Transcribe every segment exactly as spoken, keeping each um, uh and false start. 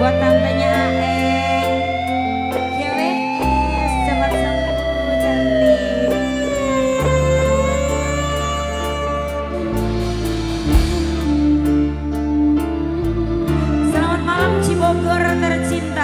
buat tantenya Aeng. G W S cepat sembuh cantik. Selamat malam Cibogor tercinta.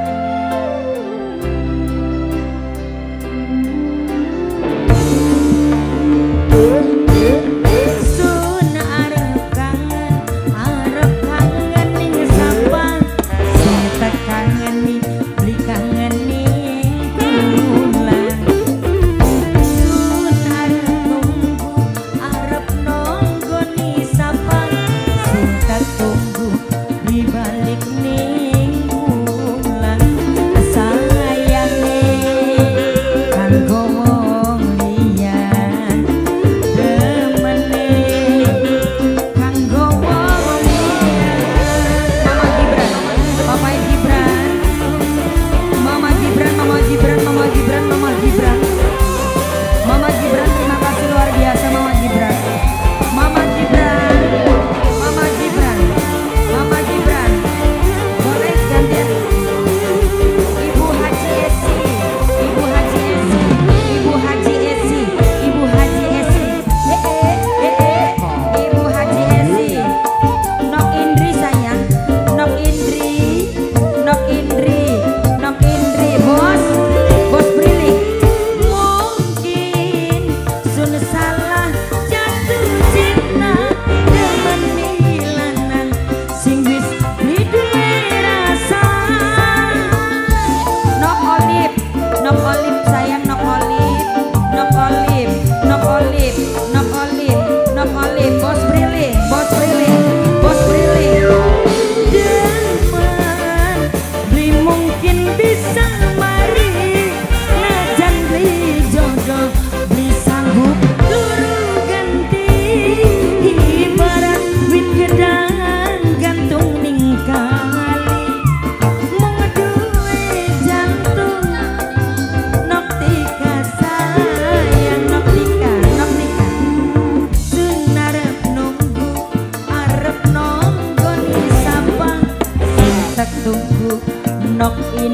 Nok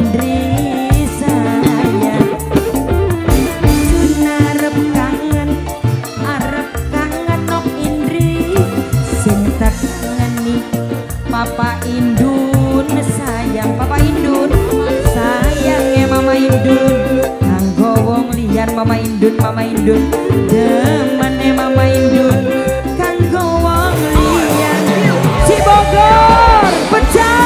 Indri sayang Sun arep kangen arep kangen Nok Indri sing tak kangeni Papa Indun sayang Papa Indun sayang ya Mama Indun kanggo wong liyan Mama Indun Mama Indun demen ya Mama Indun kanggo wong liyan Cibogor pecah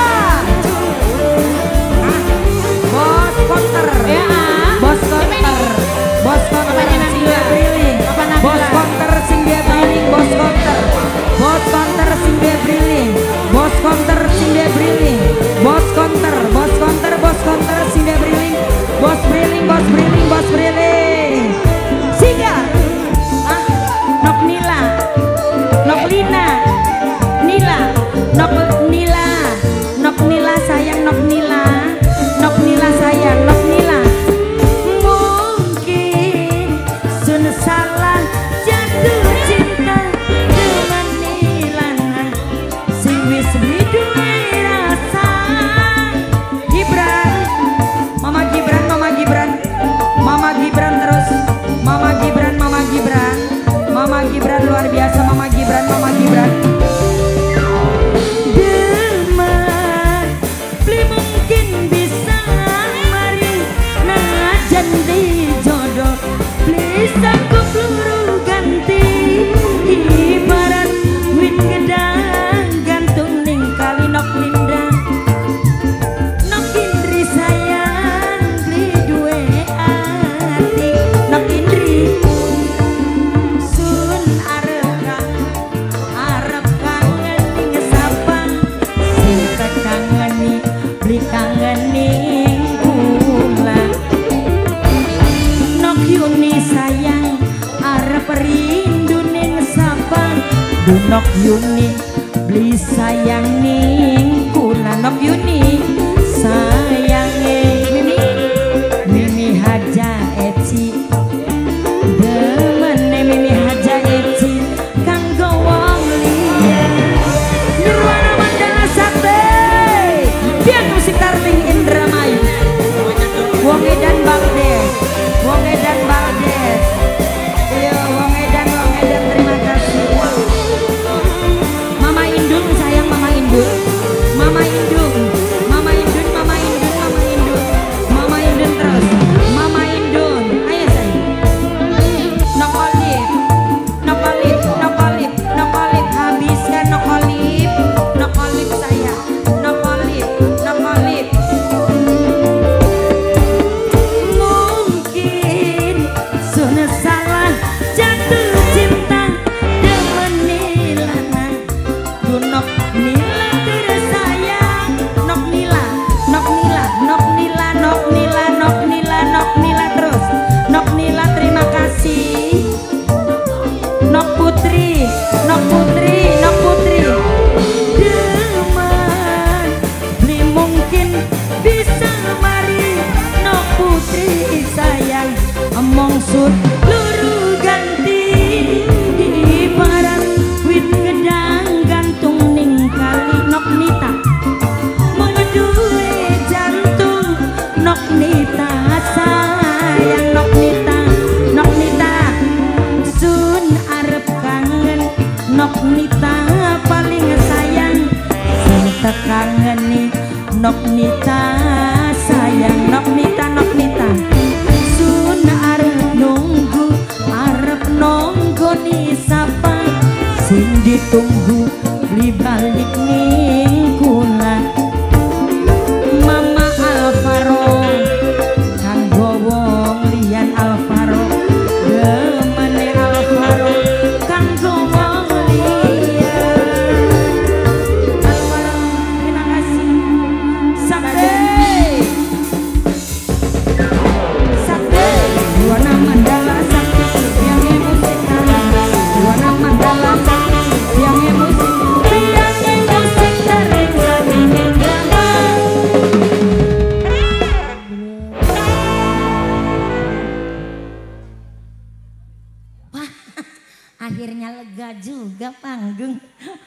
bos konter bos konter sing dia briling bos konter sing dia briling bos konter bos konter sing dia briling bos konter sing dia briling bos konter bos konter bos konter sing dia briling bos briling bos briling bos briling singa ah Nok Nila Nok Lina Nila Nok Nila Nok Nila sayang Nok Nila Nok Nila sayang Nok Nila salah jatuh cinta dengan Nilana sing wis duwe rasa Gibran Mama Gibran Mama Gibran Mama Gibran terus Mama Gibran Mama Gibran Mama Gibran luar biasa Mama Gibran Mama Gibran demen beli mungkin bisa mari najan di jodoh sanggup peluru ganti ibarat wit gedang gantung ning kali Nok Linda Nok Indri sayang beli duwe ati Nok Indri sun arep arep kangen ning sapa sing kangeni beli kangen ning kula Nok Yuni sayang arep rindu ning sapa Nok Yuni beli sayang ning kula Nok Yuni sayange Mimi Mimi Haja Eci demene Mimi Haja Eci kanggo wong liya Nirwana Mandala Sakti Biar tekangeni Noknita sayang Noknita Noknita sun arep nunggu arep nonggo ni sapa sing ditunggu li balik ning kula Mama Alvaro kanggo wong liyan Alvaro demene Alvaro kanggo wong liyan Alvaro terima kasih Sakti Sakti Juwana Mandala Sakti yang musik Juwana Mandala Sakti yang musik yang musik tarik saking drama Wah akhirnya lega juga panggung.